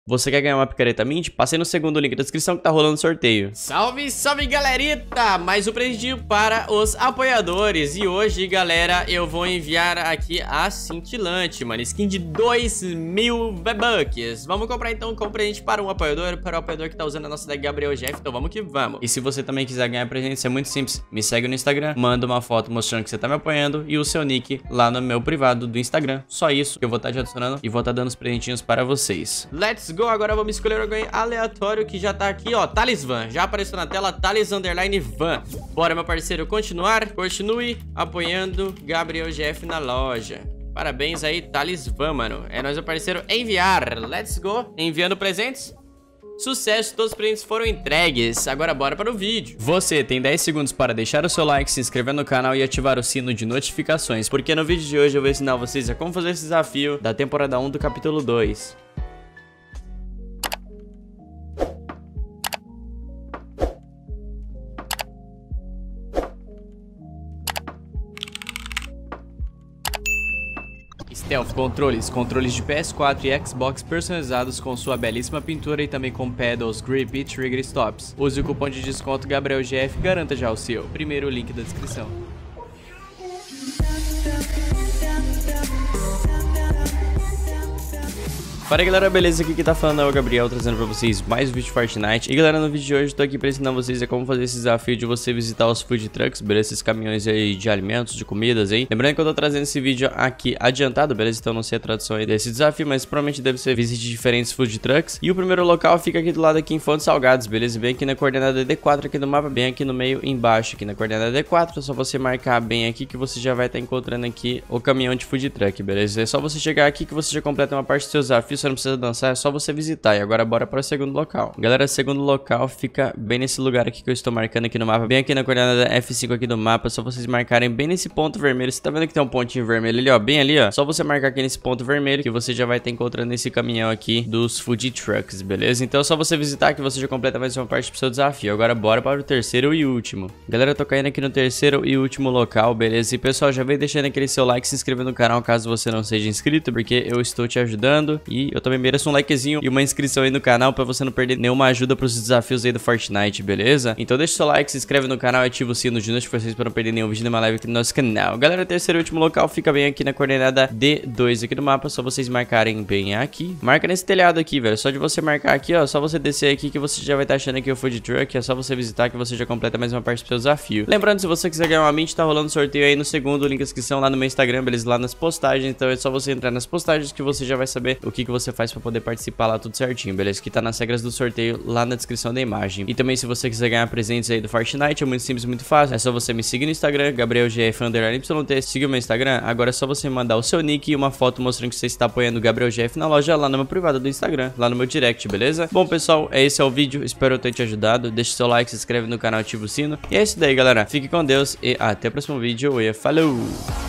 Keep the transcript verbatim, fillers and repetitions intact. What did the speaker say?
Você quer ganhar uma picareta mint? Passei no segundo link da descrição que tá rolando sorteio. Salve, salve, galerita! Mais um presentinho para os apoiadores. E hoje, galera, eu vou enviar aqui a cintilante, mano. Skin de dois mil V-Bucks. Vamos comprar então com presente para um apoiador, para o apoiador que tá usando a nossa tag Gabriel Jeff. Então vamos que vamos. E se você também quiser ganhar presente, é muito simples. Me segue no Instagram, manda uma foto mostrando que você tá me apoiando e o seu nick lá no meu privado do Instagram. Só isso que eu vou estar te adicionando e vou estar dando os presentinhos para vocês. Let's go! Agora vamos escolher alguém aleatório que já tá aqui, ó. Thales Van. Já apareceu na tela, Thales Underline Van. Bora, meu parceiro, continuar. Continue apoiando Gabriel Jeff na loja. Parabéns aí, Thales Van, mano. É nóis, meu parceiro. Enviar. Let's go. Enviando presentes. Sucesso, todos os presentes foram entregues. Agora bora para o vídeo. Você tem dez segundos para deixar o seu like, se inscrever no canal e ativar o sino de notificações, porque no vídeo de hoje eu vou ensinar vocês a como fazer esse desafio da temporada um do capítulo dois. Stealth Controles, controles de P S quatro e Xbox personalizados com sua belíssima pintura e também com pedals, grip e trigger stops. Use o cupom de desconto Gabriel G F e garanta já o seu. Primeiro link da descrição. Fala galera, beleza? Aqui quem tá falando é o Gabriel, trazendo pra vocês mais um vídeo de Fortnite. E galera, no vídeo de hoje eu tô aqui pra ensinar vocês a como fazer esse desafio de você visitar os food trucks, beleza? Esses caminhões aí de alimentos, de comidas aí. Lembrando que eu tô trazendo esse vídeo aqui adiantado, beleza? Então não sei a tradução aí desse desafio, mas provavelmente deve ser visite de diferentes food trucks. E o primeiro local fica aqui do lado aqui em Fontes Salgados, beleza? Bem aqui na coordenada D quatro aqui no mapa, bem aqui no meio embaixo, aqui na coordenada D quatro. É só você marcar bem aqui que você já vai estar encontrando aqui o caminhão de food truck, beleza? É só você chegar aqui que você já completa uma parte do seu desafio, você não precisa dançar, é só você visitar. E agora bora para o segundo local. Galera, o segundo local fica bem nesse lugar aqui que eu estou marcando aqui no mapa, bem aqui na coordenada F cinco aqui do mapa. É só vocês marcarem bem nesse ponto vermelho. Você tá vendo que tem um pontinho vermelho ali, ó, bem ali, ó. Só você marcar aqui nesse ponto vermelho que você já vai estar encontrando esse caminhão aqui dos food trucks, beleza? Então é só você visitar que você já completa mais uma parte do seu desafio. Agora bora para o terceiro e último. Galera, eu tô caindo aqui no terceiro e último local, beleza? E pessoal, já vem deixando aquele seu like, se inscrevendo no canal caso você não seja inscrito, porque eu estou te ajudando e eu também mereço um like e uma inscrição aí no canal pra você não perder nenhuma ajuda pros desafios aí do Fortnite, beleza? Então deixa o seu like, se inscreve no canal e ativa o sino de notificações pra não perder nenhum vídeo de uma live aqui no nosso canal. Galera, o terceiro e último local fica bem aqui na coordenada D dois aqui do mapa, só vocês marcarem bem aqui. Marca nesse telhado aqui, velho, só de você marcar aqui, ó, só você descer aqui que você já vai estar achando aqui o food truck, é só você visitar que você já completa mais uma parte do seu desafio. Lembrando, se você quiser ganhar uma mint, tá rolando sorteio aí no segundo link da descrição lá no meu Instagram, beleza? Lá nas postagens, então é só você entrar nas postagens que você já vai saber o que que você faz pra poder participar lá tudo certinho, beleza? Que tá nas regras do sorteio lá na descrição da imagem. E também se você quiser ganhar presentes aí do Fortnite, é muito simples, muito fácil. É só você me seguir no Instagram, Gabriel G F underline Y T. Siga o meu Instagram, agora é só você mandar o seu nick e uma foto mostrando que você está apoiando o Gabriel G F na loja lá no meu privado do Instagram, lá no meu direct, beleza? Bom pessoal, esse é o vídeo, espero eu ter te ajudado. Deixa o seu like, se inscreve no canal, ativa o sino. E é isso daí galera, fique com Deus e até o próximo vídeo e falou!